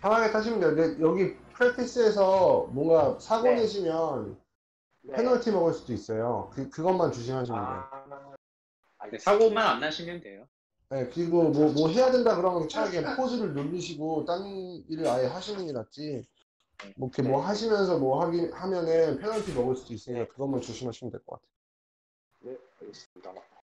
편하게 타시면 돼요. 근데 여기 프랙티스에서 뭔가 사고 네. 내시면 네. 페널티 먹을 수도 있어요. 그것만 조심하시면 돼요. 아, 네, 알겠습니다. 사고만 안 나시면 돼요. 네, 그리고 뭐 해야 된다 그러면 차라리 그냥 포즈를 누르시고 딴 일을 아예 하시는 게 낫지. 뭐 이렇게 뭐 네. 하시면서 뭐 하면은 페널티 먹을 수도 있으니까 네. 그것만 조심하시면 될 것 같아요. 네, 알겠습니다.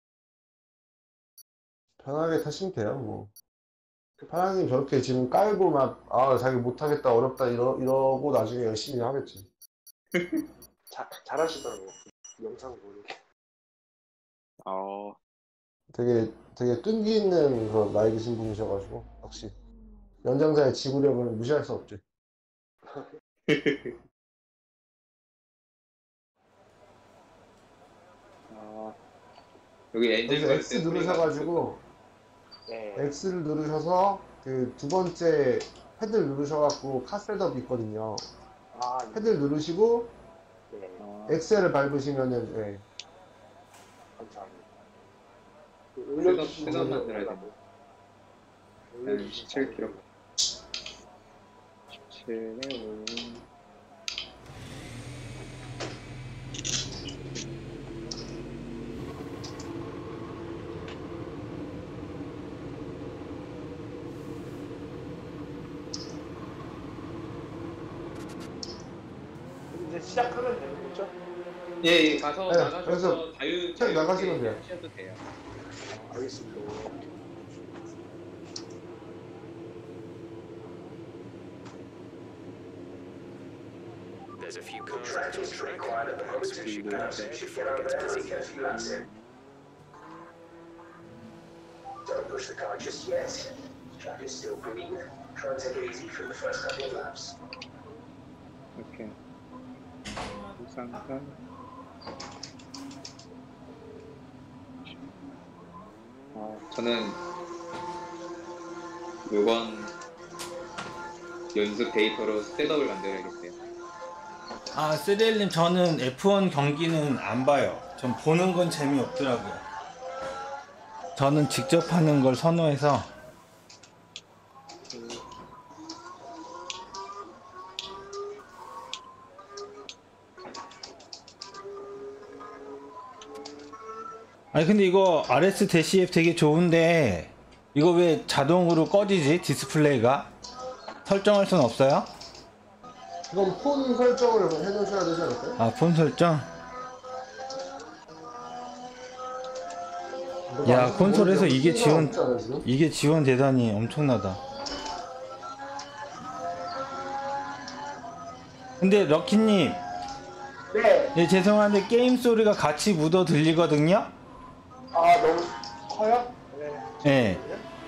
편하게 타시면 돼요, 뭐. 파랑님 저렇게 지금 깔고 막, 아, 자기 못하겠다, 어렵다, 이러고 나중에 열심히 하겠지. 잘하시더라고요. 영상 보니까. 어, 되게 끈기 있는 그런 나이 드신 분이셔가지고, 역시. 연장자의 지구력은 무시할 수 없지. 어, 여기 엔진 여기서 걸 X 때 소리가 누르셔가지고, 네. X를 누르셔서, 그 두 번째 패드를 누르셔갖고, 카셋업 있거든요. 아, 패드를 누르시고, 네. 엑셀을 밟으시면은, 예. 감사합니다. 셋업 만들어야 돼. 17km. 17에 5. 이제 시작하면 되는 거죠? 예, 예, 가서 네, 나가셔서 그래서 책 나가시면 돼요. 하셔도 돼요. 알겠습니다. There's a few cars out on track. Perhaps we should go there before it gets busy. Don't push the car just yet. Track is still green. Try and take it easy for the first couple of laps. 이렇게. 부산간. 저는 이번 연습 데이터로 셋업을 만들어야겠어요. 아, 쓰리엘님 저는 F1 경기는 안 봐요. 전 보는 건 재미없더라고요. 저는 직접 하는 걸 선호해서. 아니 근데 이거 RS-F 되게 좋은데 이거 왜 자동으로 꺼지지? 디스플레이가? 설정할 순 없어요? 그럼 폰 설정을 해놓으셔야 되지 않을까요? 아, 폰 설정? 야, 콘솔에서 이게 지원되다니 엄청나다. 근데 럭키님, 네. 예, 죄송한데 게임 소리가 같이 묻어 들리거든요? 아, 너무 커요? 네. 예.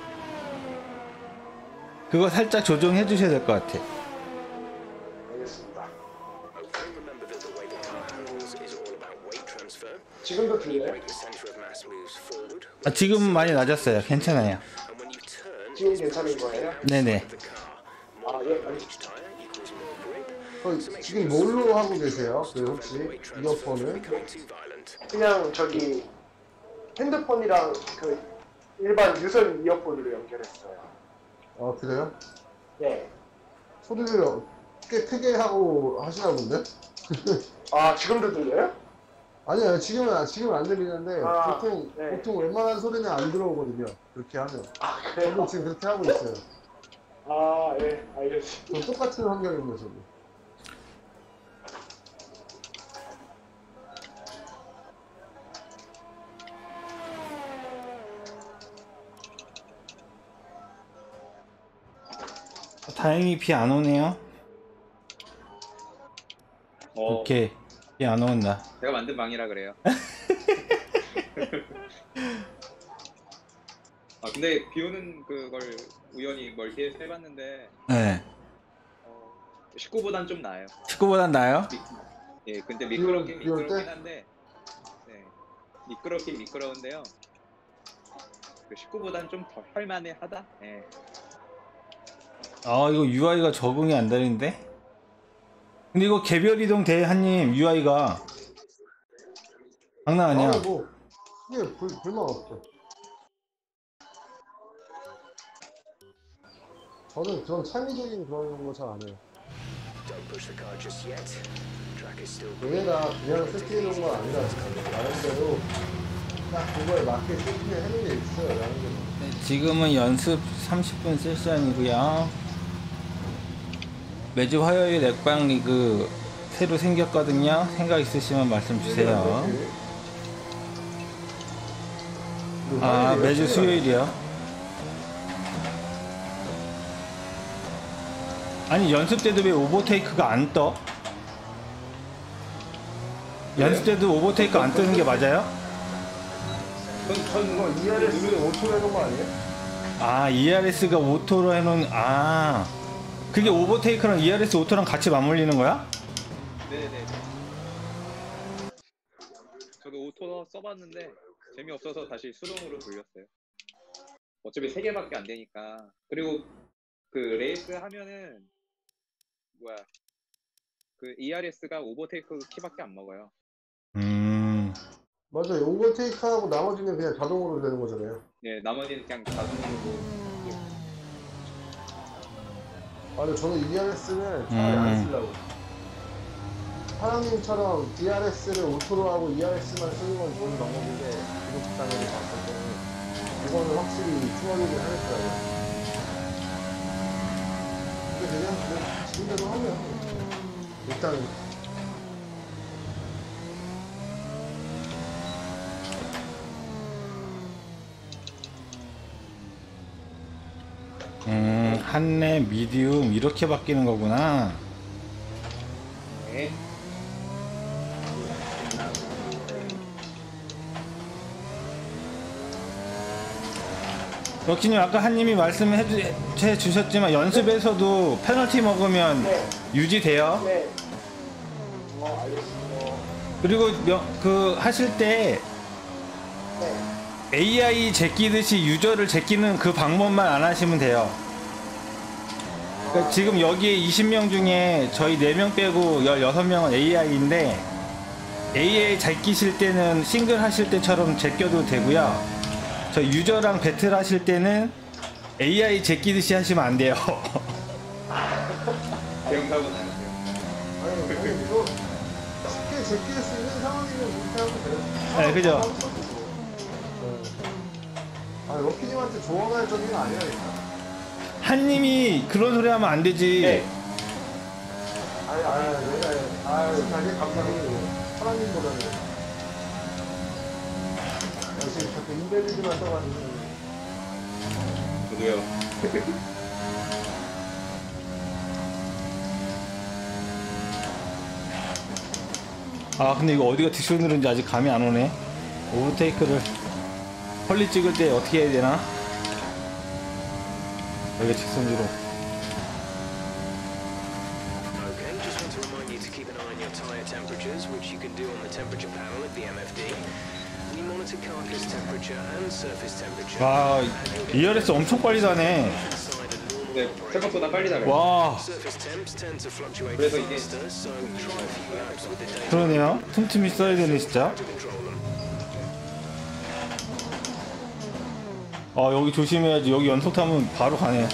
그거 살짝 조정해 주셔야 될 것 같아. 알겠습니다. Okay, remember that the way the car handles is all about weight transfer. 지금도 들려요? The center of mass moves forward. 아, 지금 많이 낮았어요. 괜찮아요. And when you turn, 지금 괜찮은 거예요? 네네. the car. 아, 예, 알겠습니다. Each tire equals more grip. 지금 뭘로 하고 계세요? 그 혹시 이어폰을? Becoming too violent. 그냥 저기 핸드폰이랑 그 일반 유선 이어폰으로 연결했어요. 아, 그래요? 네. 소리를 꽤 크게 하고 하시나 본데? 아, 지금도 들려요? 아니요, 지금은 안 들리는데, 아, 보통 네. 웬만한 소리는 안 들어오거든요. 그렇게 하면. 아, 그래요? 저도 지금 그렇게 하고 있어요. 아, 예, 알겠습니다. 저 똑같은 환경입니다, 저도. 다행히 비 안 오네요. 오케이. 비 안 온다. 제가 만든 방이라 그래요. 아, 근데 비 오는 그걸 우연히 멀티에서 해봤는데, 네. 19보단 좀 나아요. 19보단 나아요? 예, 근데 비 올 미끄럽긴 때? 한데, 네, 미끄럽긴 미끄러운데요. 그 19보단 좀 더 할만해 하다? 예. 아, 이거 UI가 적응이 안 되는데? 근데 이거 개별 이동 돼, 한님, UI가. 장난 아니야. 아니, 뭐, 이게 불만 없죠. 저는 그런 창의적인 그런 거 잘 안 해요. Don't push the car just yet. Track is still 얘네가 그냥 세팅해놓은 건 아니라 나름대로 딱 그거에 맞게 세팅을 해놓은 게 있어요. 나름대로. 네, 지금은 연습 30분 세션이고요. 매주 화요일 렉방 리그 새로 생겼거든요. 생각 있으시면 말씀 주세요. 아, 매주 수요일이요? 아니, 연습 때도 왜 오버테이크가 안 떠? 연습 때도 오버테이크 안 뜨는 게 맞아요? 전 이거 ERS를 오토로 해놓은 거 아니에요? 아, ERS가 오토로 해놓은, 아. 그게 오버테이크랑 ERS 오토랑 같이 맞물리는 거야? 네네. 저도 오토 써봤는데 재미없어서 다시 수동으로 돌렸어요. 어차피 3개밖에 안 되니까. 그리고 그 레이스 하면은 뭐야 그 ERS가 오버테이크 키밖에 안 먹어요. 맞아요. 오버테이크하고 나머지는 그냥 자동으로 되는 거잖아요. 예, 나머지는 그냥 자동으로. 아, 근데 저는 ERS를 차라리 안 쓰려고. 사장님처럼 DRS를 오토로 하고 ERS만 쓰는 건 좋은 방법인데, 구독 당연히 봤을 때는 그거는 확실히 추가되긴 하겠더라고요. 근데 그냥 지금대로 하면 일단 한레, 미디움 이렇게 바뀌는 거구나. 네. 럭키님 아까 한님이 말씀해 주셨지만 연습에서도 페널티 먹으면 네. 유지돼요. 네. 알겠습니다. 그리고 그 하실 때 네. AI 제끼듯이 유저를 제끼는 그 방법만 안 하시면 돼요. 그러니까 지금 여기에 20명 중에 저희 4명 빼고 16명은 AI인데 AI 제끼실 때는 싱글 하실 때처럼 제껴도 되고요. 저 유저랑 배틀 하실 때는 AI 제끼듯이 하시면 안 돼요. 대형사고 나는데요. 아니, 이거 쉽게 제낄 수 있는 상황이면 그렇게 하면 돼요. 네, 그죠? 아, 럭키님한테 조언할 점이 아니라니까. 한님이 그런 소리 하면 안 되지. 네. 자기 감사해요. 사장님보다는. 역시 자꾸 인베리드만 떠가지고. 저도요. 아, 근데 이거 어디가 딕션으로인지 아직 감이 안 오네. 오버테이크를 헐리 찍을 때 어떻게 해야 되나? 여기 직선주로. okay. Just want to remind you to keep an eye on your tyre temperatures, which you can do on the temperature panel at the MFD. We monitor carcass temperature and surface temperature. 와, ERS 엄청 빨리 다네. Inside a normal 네, 생각보다 빨리 나가요. 와, surface temps tend to fluctuate 그래서 이게 faster, so try a few laps with the data 그러네요. 틈틈이 써야 되네, 진짜. to control them. 아, 여기 조심해야지. 여기 연속 타면 바로 가네.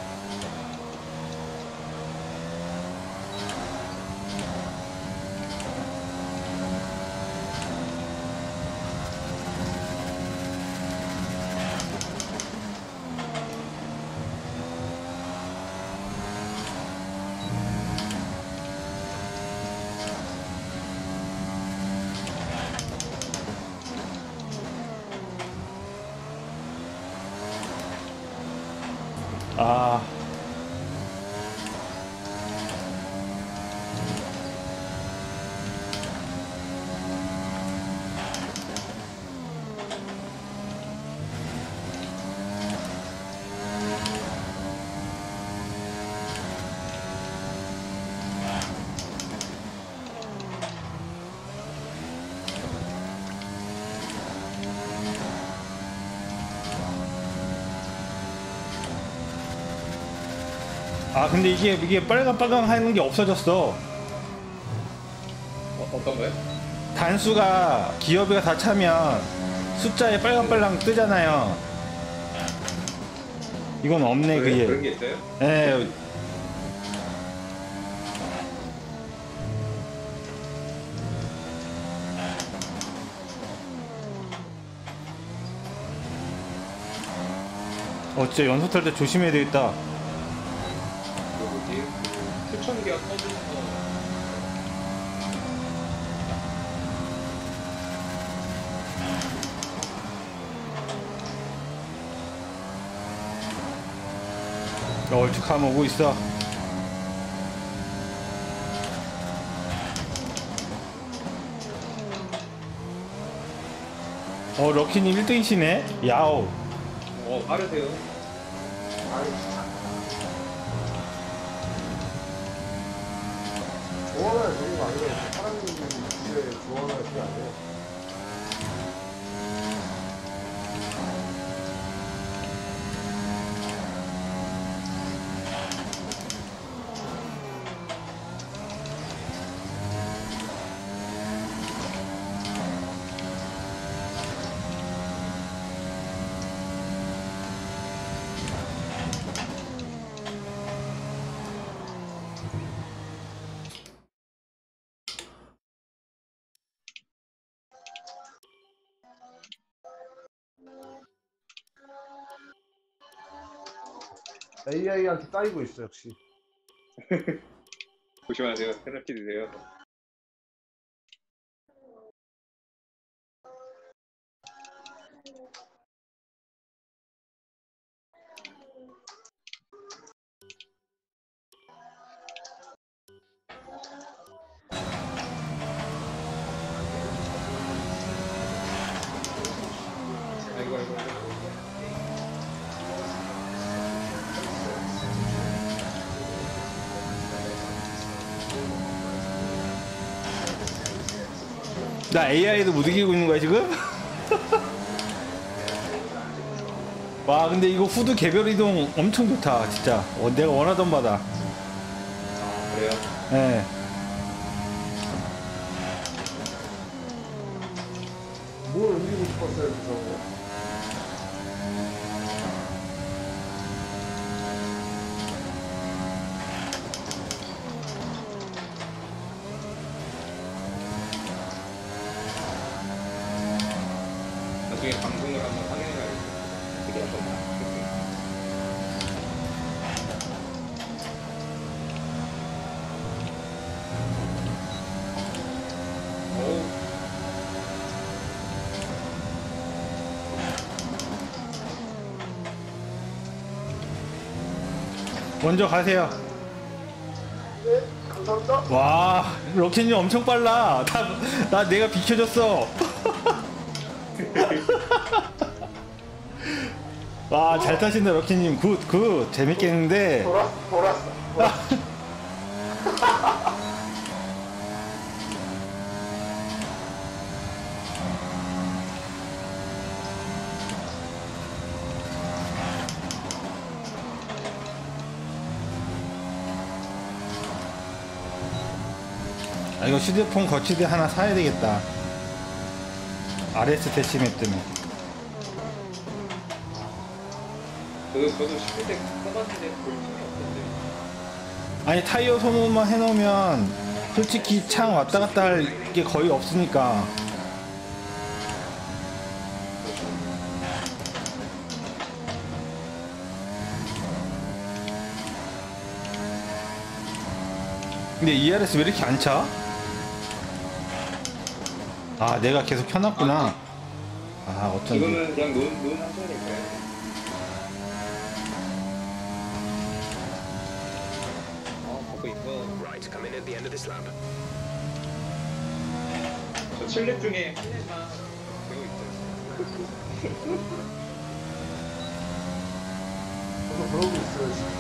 아, 아, 근데 이게 빨강 하는 게 없어졌어. 어떤 거요? 단수가 기어비가 다 차면 숫자에 빨강 뜨잖아요. 이건 없네 그게. 그런 게 있어요? 예. 진짜 연소 탈 때 조심해야 되겠다. 그 뭐지? 추천기가 터지는 거. 얼쭉하면 오고 있어. 럭키님 1등이시네? 야오. 빠르세요. 아니 진짜 조언을 드린 거 아니에요. 사장님 주제 조언을 드린 게 아니에요. AI한테 따이고 있어 역시. 조심하세요. 페널티 드세요. 아이고 아이고. 나 AI도 못 이기고 있는 거야 지금? 와 근데 이거 후드 개별 이동 엄청 좋다 진짜. 내가 원하던 바다. 그래요? 예. 뭘 옮기고 싶었어요 저거. 나중에 방송을 한번 확인해가야겠어요. 그게 어떤가? 오, 먼저 가세요. 네 감사합니다. 와 럭키님 엄청 빨라. 나 내가 비켜줬어. 와 잘 타신다 럭키님. 굿 재밌겠는데. 돌았어. 이거 휴대폰 거치대 하나 사야 되겠다. RS 대시맵 때문에. 저도 10대 때 써봤는데 볼 틈이 없던데. 아니 타이어 소모만 해놓으면 솔직히 창 왔다 갔다 할 게 거의 없으니까. 근데 ERS 왜 이렇게 안 차? 아 내가 계속 켜놨구나. 아 어쩐지. 이거는 그냥 논 하셔야 될까요? 보고 있어. Right, come in at the end of this lap. 저 7렙 중에 한 렙만 배우 있어요. 저도 그러고 있어요 지금.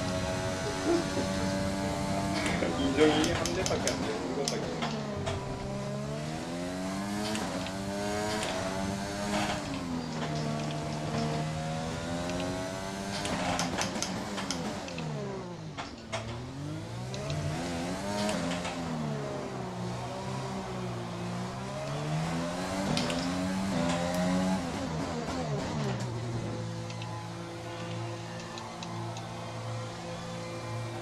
인정이 한 렙밖에 안 돼요. 이것밖에 안 돼요.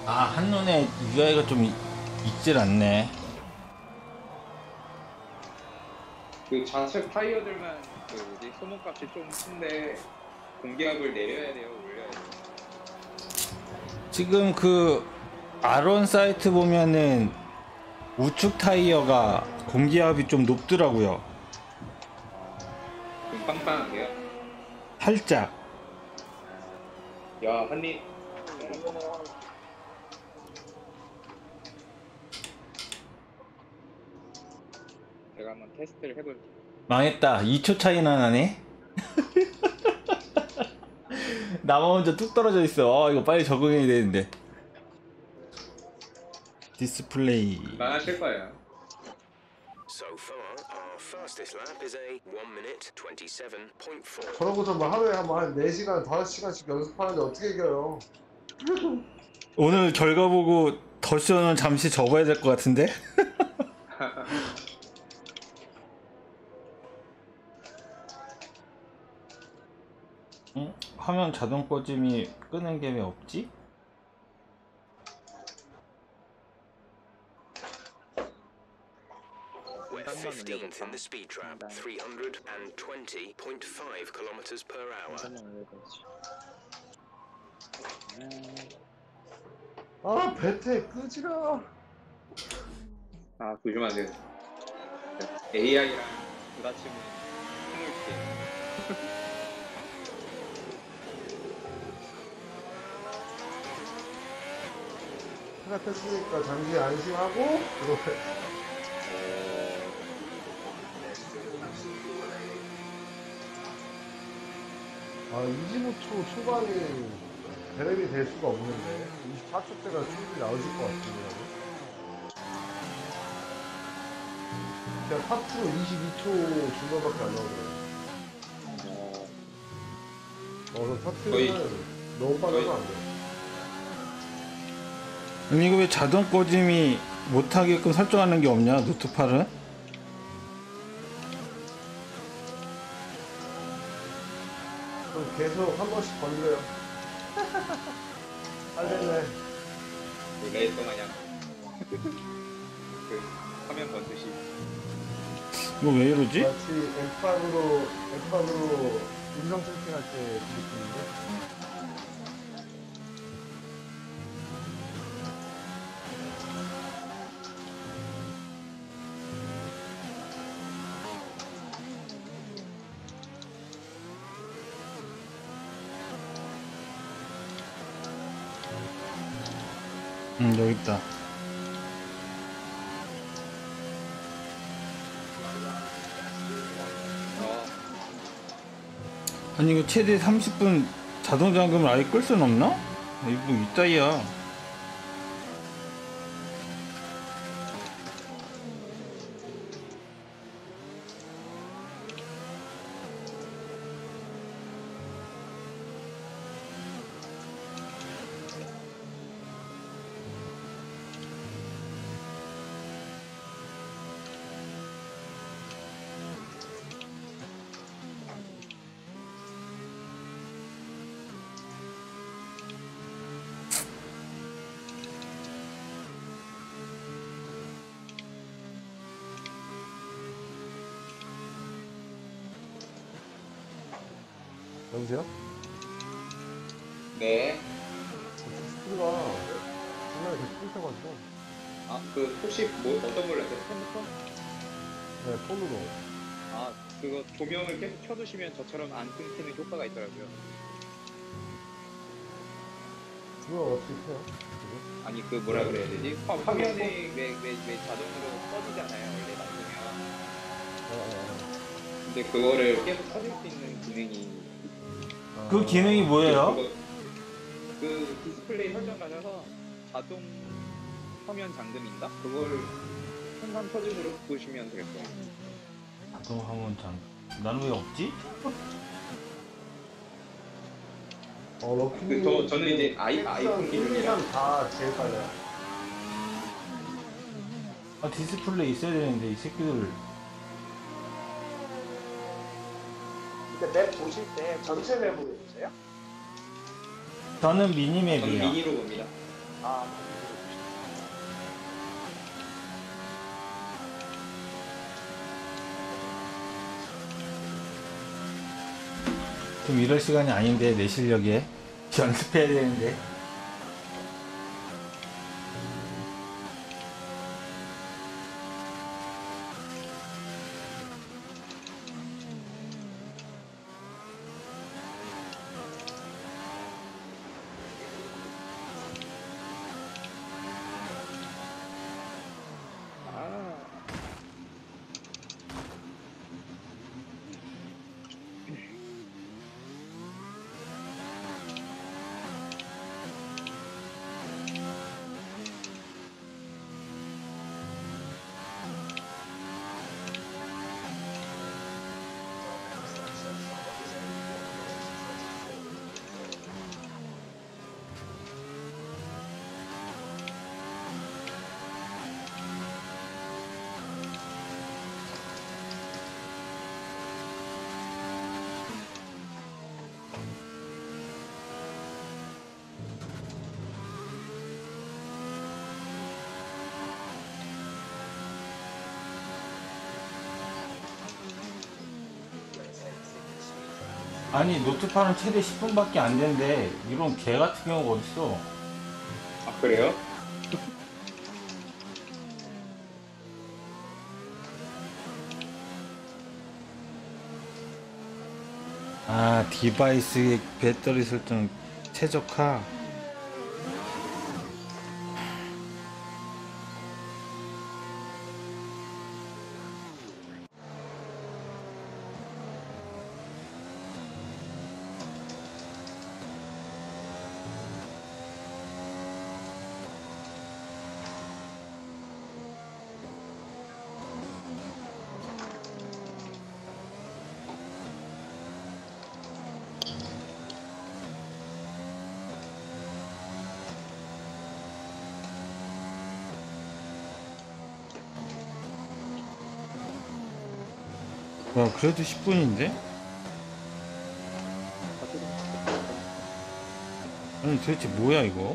아, 한눈에 UI가 좀 있질 않네. 그 좌측 타이어들만 그 뭐지 소모값이 좀 큰데 공기압을 내려야 돼요, 올려야 돼요. 지금 그 R1 사이트 보면은 우측 타이어가 공기압이 좀 높더라고요. 좀 빵빵한데요. 살짝. 야, 한입. 제가 한번 테스트를 해볼게요. 망했다. 2초 차이나 나네. 나만 먼저 뚝 떨어져 있어. 이거 빨리 적응해야 되는데. 디스플레이. 망하실 거예요. So far, our fastest lap is a 1 minute 27.4. 그러고서 뭐 하루에 한 4시간, 5시간씩 연습하는데 어떻게 이겨요? 오늘 결과 보고 더쇼는 잠시 접어야 될 것 같은데? 응? 화면 자동 꺼짐이 끄는 게 왜 없지? We're 15th in the speed trap, 320.5 kilometers per hour. 아, 배태 끄지라. 아, 조심하세요. AI랑 부딪히면 힘을게. 생각했으니까 잠시 안심하고 그러고 아, 25초 초반이 배랩이 될 수가 없는데 24초 때가 충분히 나오실 것 같은데 그냥 탑으로 22초 중반밖에 안 나오네요. 그럼 탑는 너무 빨라서 안 돼. 아니 이거 왜 자동 꺼짐이 못하게끔 설정하는 게 없냐? 노트8은? 그럼 계속 한 번씩 건드려요. 빨리네. 그 레이서 마냥 그 화면 번듯이. 이거 왜 이러지? 마치 엠빵으로 음성 세팅할 때 느낌인데. 여기 있다. 아니 이거 최대 30분 자동 잠금을 아예 끌 순 없나? 이거 이따위야. 여보세요? 네. 스피드가 중간에 계속 끊겨가지고. 아, 그 혹시 뭐 어떤 걸로 하세요? 컴퓨터? 네, 폰으로. 아, 그거 조명을 계속 켜두시면 저처럼 안 끊기는 효과가 있더라고요. 그거 어떻게 해요? 그거? 아니 그 뭐라 그래야 되지? 화면이 왜 자동으로 꺼지잖아요, 원래 놔두면. 근데 그거를 계속 켜줄 수 있는 기능이. 그 기능이 뭐예요? 그 디스플레이 설정 가셔서 자동 화면 잠금인가? 그걸 현상 표준으로 보시면 될 거예요. 자동 화면 나는 왜 없지? 럭키님. 저는 이제 아이폰 1, 2, 3 다 제일 빨라요. 아 디스플레이 있어야 되는데 이 새끼들. 근데 맵 보실 때 전체 맵으로 보세요? 저는 저는 미니맵이에요. 미니로 봅니다. 아, 좀 이럴 시간이 아닌데 내 실력에 연습해야 되는데. 아, 아니 노트판은 최대 10분밖에 안 된대. 이런 개 같은 경우가 어딨어. 아 그래요? 아 디바이스의 배터리 설정 최적화. 와 그래도 10분인데? 아니 도대체 뭐야 이거?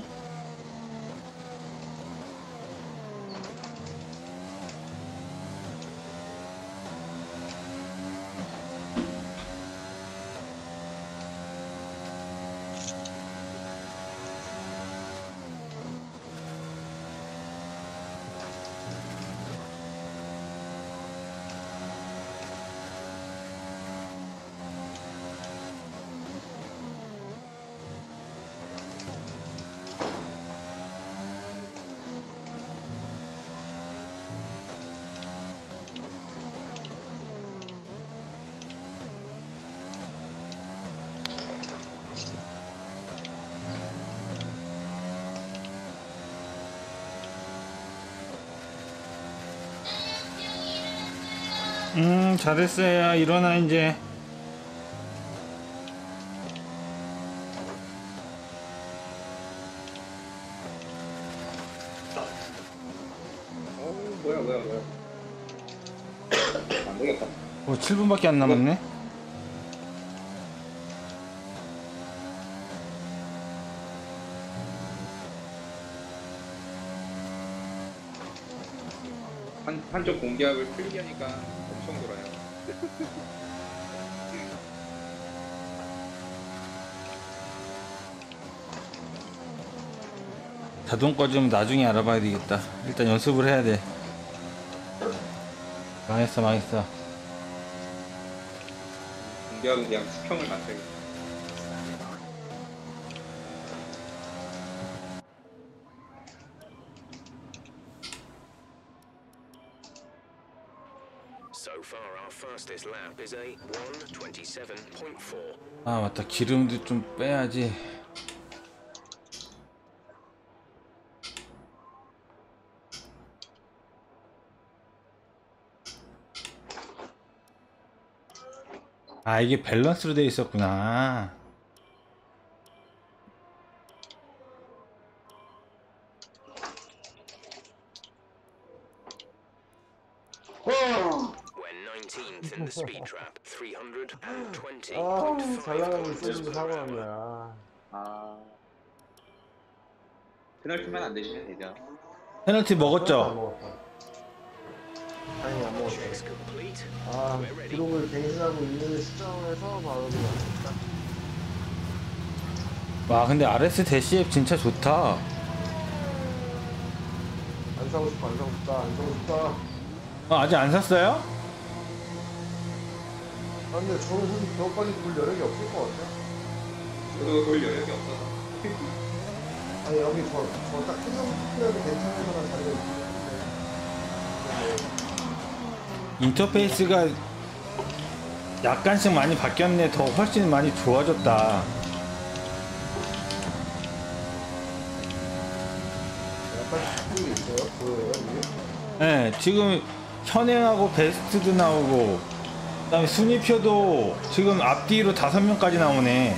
잘했어요. 일어나 이제. 뭐야 안 되겠다. 7분밖에 안 남았네. 한쪽 공기압을 풀리게 하니까 엄청 돌아요. 자동 꺼지면 나중에 알아봐야 되겠다. 일단 연습을 해야 돼. 망했어. 공기압은 그냥 수평을 맞춰야겠다. So far, our fastest lap is a 1:27.4. 아 맞다. 기름도 좀 빼야지. 아 이게 밸런스로 되어 있었구나. We're 19th in the speed trap, 잘 나가고 있었는데 320.5 사고났네. 아. 아, 페널티만 안 되시면 되죠. 페널티 안 먹었죠? 먹었다. 다행히 안 먹었다. Checks complete. 아, We're ready. 기록을 갱신하고 있는 시점에서 바로 그냥 딱 와 근데 RS 대시앱 진짜 좋다. 안 사고 싶어, 안 사고 싶다, 안 사고 싶다. 아직 안 샀어요? 아, 근데 저는 솔직히 그것까지 볼 여력이 없을 것 같아. 저도 볼 여력이 없어서. 아니, 여기 저딱 해도 괜찮은 거랑 자리가 있긴 한데. 인터페이스가 약간씩 많이 바뀌었네. 더 훨씬 많이 좋아졌다. 약간 그게 있어요? 보여요, 이게? 네, 지금 현행하고 베스트도 나오고, 그다음에 순위표도 지금 앞뒤로 5명까지 나오네.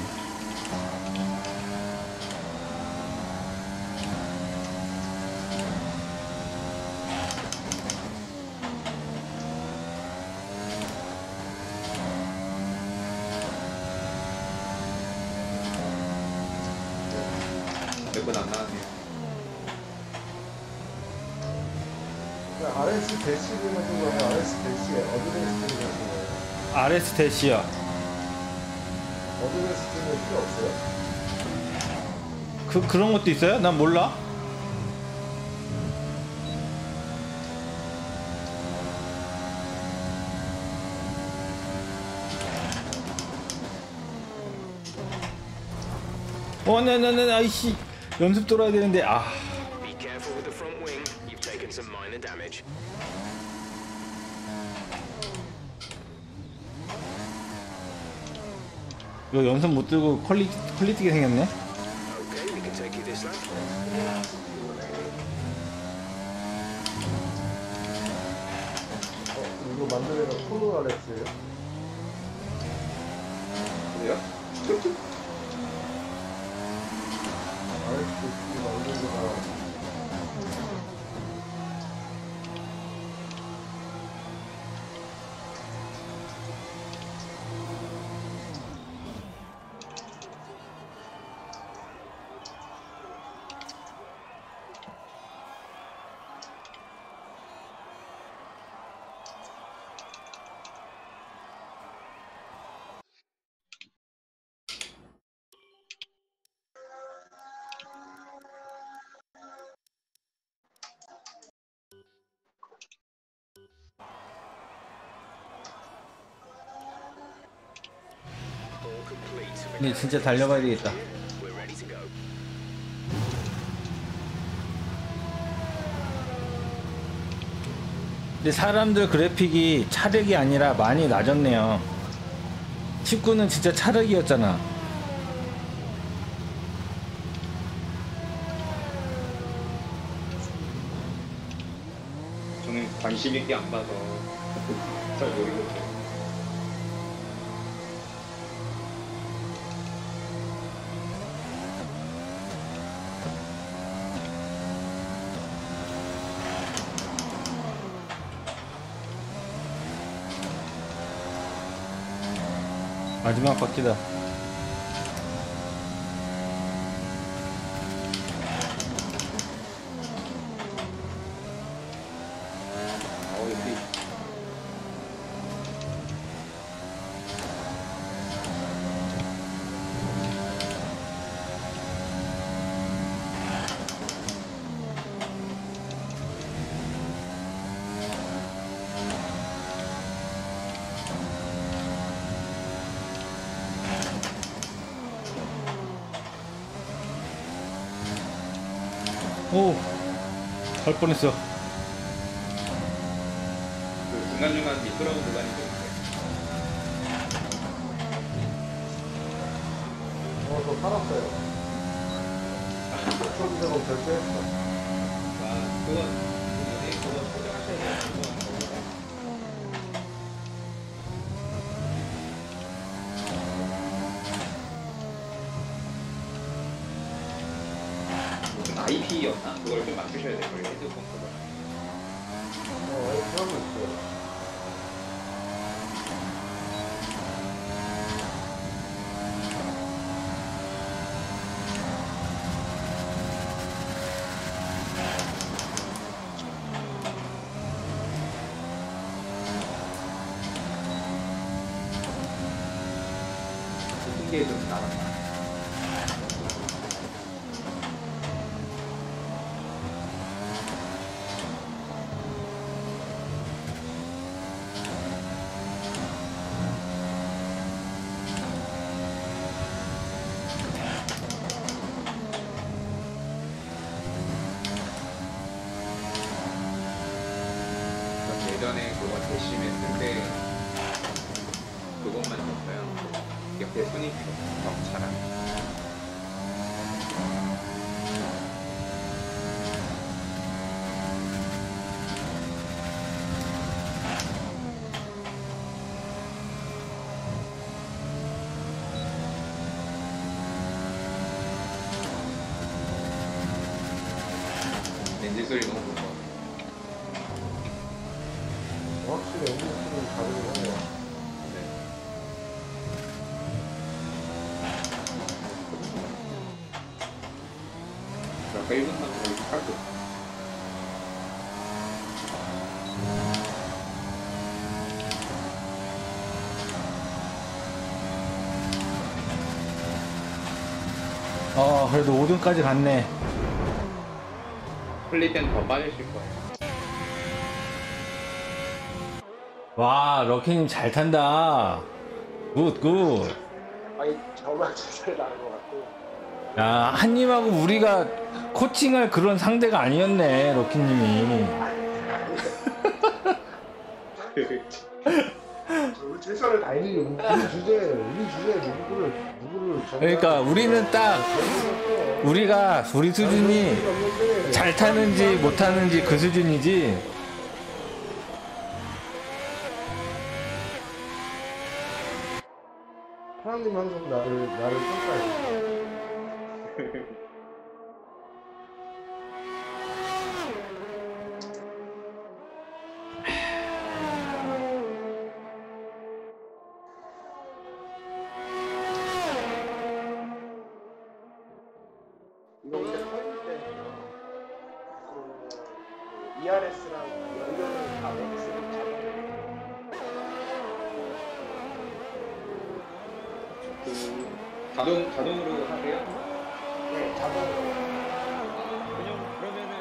몇 번 안 나왔네요. 그러니까 RS 대시를 하신 거예요? RS 대시에 어드밴스를 하신 거예요? RS 대시요. 어드밴스는 필요 없어요? 그런 것도 있어요? 난 몰라. 네, 아이씨. 연습 돌아야 되는데, 아. Be careful with the front wing. You've taken some minor damage. 이거 연습 못 들고 퀄리티게 생겼네? Okay, we can take you this lap. 이거 만든 애가 코너 RS예요? 그래요? RS 대시 만든 애가 All complete. 근데 진짜 달려봐야 되겠다. We're ready to go. 근데 사람들 그래픽이 차력이 아니라 많이 낮았네요. 19는 진짜 차력이었잖아. 저는 관심 있게 안 봐서 잘 모르겠어요. 마지막 바퀴다. 여기 오, 갈 뻔했어. 그 중간중간 미끄러운 구간이 좀 있어요. 저 살았어요. 초기 작업 결제했어. 아, 그건 포장하셔야 돼요. 무슨 IP였나? 그걸 좀 맞추셔야 돼요. 헤드폰 그거. 그런 거 있어요. 게 좀 남았다. 예전에 그거 대심 했을 때 그것만 줬어요. 옆에 손이 너무 잘하네. 렌즈 소리 너무 좋은 것 같아요. 확실히 엔진 소리는 다르긴 하네요. 네. 아까 1분 남은 거 깔고. 그래도 5등까지 갔네. 풀릴 땐 더 빠지실 거예요. 와, 럭키님 잘 탄다. 굿, 굿. 아니 정말 잘 나는 것 같고. 야, 한님하고 우리가 코칭할 그런 상대가 아니었네, 럭키님이. 저는 최선을 다했죠. 우리 주제에 누구를 그러니까 우리는 딱 우리 수준이 잘 타는지 못 타는지 그 수준이지. 하나님 항상 나를 평가해. 이거 근데 털릴 때 ERS랑 연료를 다 맥스를 자동으로 하세요? 네, 자동으로. 그러면은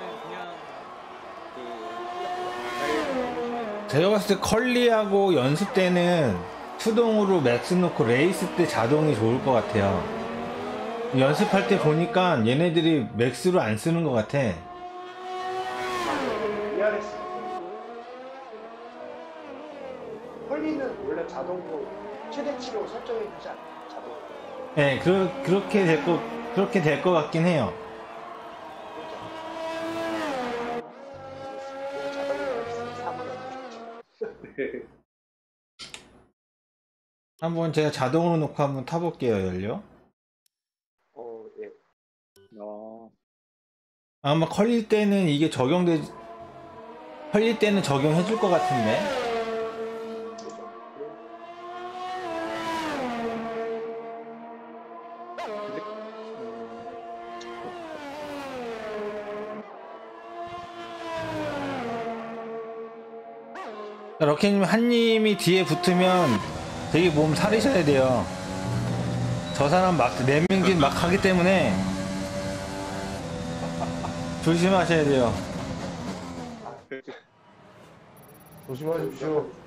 그냥 제가 봤을 때 컬리하고 연습 때는 수동으로 맥스 놓고 레이스 때 자동이 좋을 것 같아요. 연습할 때 보니까 얘네들이 맥스로 안 쓰는 것 같아. ERS. 털리는 원래 자동으로 최대치로 설정해 주지 않아요? 자동으로. 네, 그렇게 될 것 같긴 해요. 그렇죠. 자동으로 사무를 한번 제가 자동으로 놓고 한번 타볼게요, 연료. 예. 아마 컬릴 때는 이게 컬릴 때는 적용해줄 것 같은데. 럭키님 한님이 뒤에 붙으면 되게 몸 사리셔야 돼요. 저 사람 막 4명진 막 하기 때문에 조심하셔야 돼요. 조심하십시오.